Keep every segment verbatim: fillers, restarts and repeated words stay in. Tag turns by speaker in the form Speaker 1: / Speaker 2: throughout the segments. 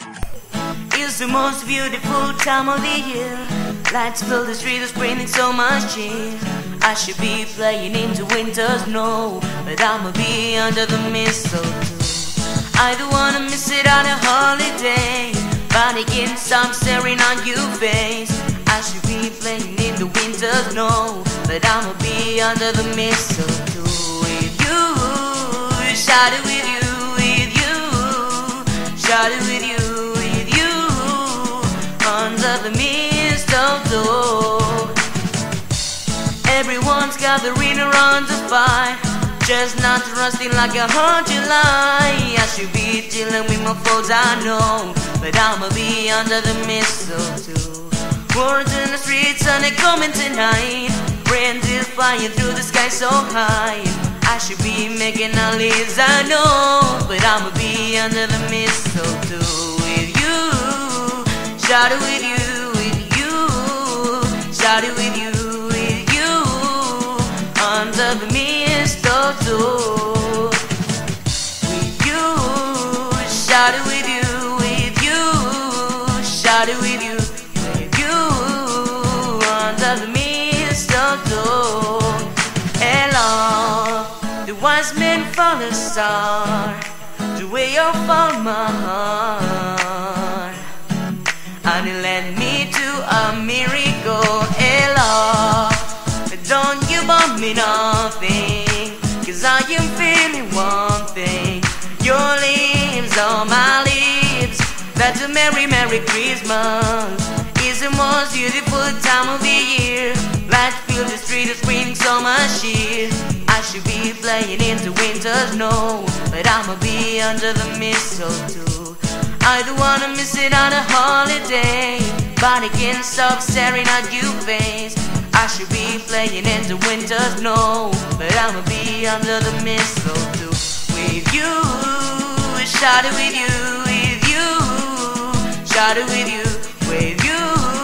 Speaker 1: It's the most beautiful time of the year. Lights fill the streets, bringing so much cheer. I should be playing into winter snow, but I'ma be under the mistletoe. I don't wanna miss it on a holiday, but I can't stop staring on your face. I should be playing in the winter snow, but I'ma be under the mistletoe with you. Shout it with you, with you. Shout it with you, with you. Under the mistletoe. Everyone's gathering around the fire, just not rusting like a hot July. I should be dealing with my foes, I know, but I'ma be under the mistletoe. Words in the streets and they coming tonight. Rain is flying through the sky so high. I should be making all these, I know, but I'ma be under the mistletoe with you. Shout it with you, with you. Shout it with you, with you. Under the mistletoe with you. Shout it with you, with you. Shout it with you, with you. Under the mistletoe. Hello, the wise men found a star, the way you found my heart, and it led me to a miracle. Hello, don't you bump me nothing, cause I am feeling one thing. Your lips on my lips, that's a merry, merry Christmas. It's the most beautiful time of the year. Lights fill the street, it's bringing so much cheer. I should be playing into winter snow, but I'ma be under the mistletoe. I don't wanna miss it on a holiday, but I can't stop staring at your face. I should be playing into winter snow, but I'ma be under the mistletoe with you. Shout it with you, with you. Shout it with you, with you.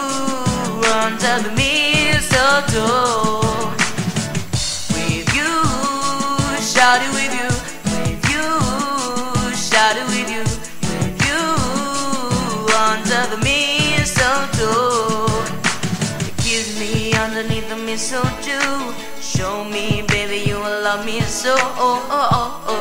Speaker 1: Under the mistletoe with you. Shout it with you, with you. Shout it with you, with you. Under the mistletoe. Kiss me underneath the mistletoe. Show me, baby, you will love me so. Oh, oh, oh, oh.